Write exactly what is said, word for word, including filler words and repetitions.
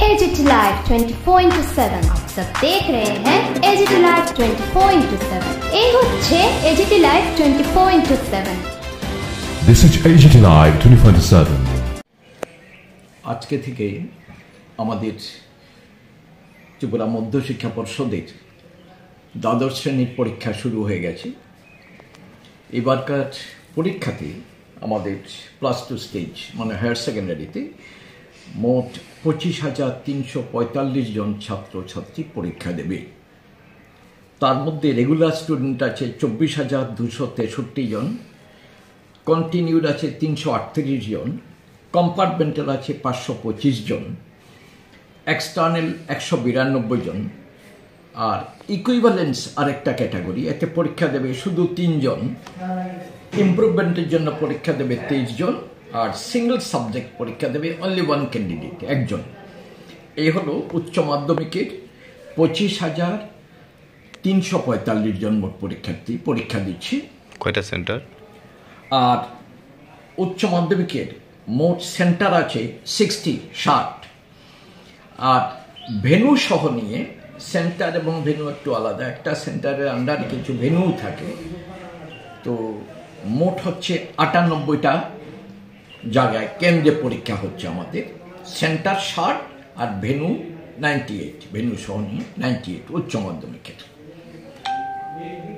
AGT live चौबीस into सात आप सब देख रहे हैं एजीटी लाइव चौबीस इंटू सात এই হচ্ছে এজিটি লাইভ चौबीस इंटू सात This is এজিটি লাইভ चौबीस इंटू सात আজকে থেকে আমাদের ত্রিপুরা মধ্য শিক্ষা পর্ষদের দ্বাদশ শ্রেণীর পরীক্ষা শুরু হয়ে গেছে। এবারকার পরীক্ষাতে আমাদের প্লাস টু স্টেজ মানে হায়ার সেকেন্ডারিতে মোট পঁচিশ হাজার তিনশো পঁয়তাল্লিশ জন ছাত্রছাত্রী পরীক্ষা দেবে। তার মধ্যে রেগুলার স্টুডেন্ট আছে চব্বিশ হাজার দুশো তেষট্টি জন, কন্টিনিউড আছে তিনশো আটত্রিশ জন, কম্পার্টমেন্টাল আছে পাঁচশো পঁচিশ জন, এক্সটার্নাল একশো বিরানব্বই জন, আর ইকুইভ্যালেন্স আরেকটা ক্যাটাগরি, এতে পরীক্ষা দেবে শুধু তিনজন, ইমপ্রুভমেন্টের জন্য পরীক্ষা দেবে তেইশ জন, আর সিঙ্গল সাবজেক্ট পরীক্ষা দেবে অনলি ওয়ান ক্যান্ডিডেট একজন। এই হলো উচ্চ মাধ্যমিকের পঁচিশ হাজার তিনশো পঁয়তাল্লিশ জন মোট পরীক্ষার্থী পরীক্ষা দিচ্ছে। কয়টা সেন্টার? আর উচ্চ মাধ্যমিকের মোট সেন্টার আছে সিক্সটি ষাট, আর ভেন্যু সহ নিয়ে সেন্টার এবং ভেন্যু একটু আলাদা, একটা সেন্টারের আন্ডারে কিছু ভেন্যু থাকে, তো মোট হচ্ছে আটানব্বইটা জায়গায় কেন্দ্রে পরীক্ষা হচ্ছে আমাদের। সেন্টার ষাট আর ভেন্যু নাইনটি এইট, ভেন্যু সহ নিয়ে নাইনটি এইট উচ্চ মাধ্যমিকের।